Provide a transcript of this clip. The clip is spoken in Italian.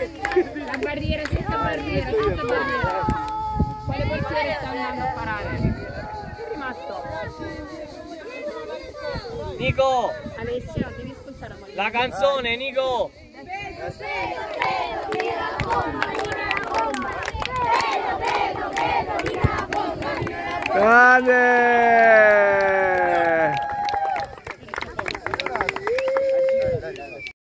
La barriera, senza barriera, senza barriera. Quale portiere sta andando a parare? È rimasto. Nico! Alessia, devi ascoltare la canzone, Nico! Grande!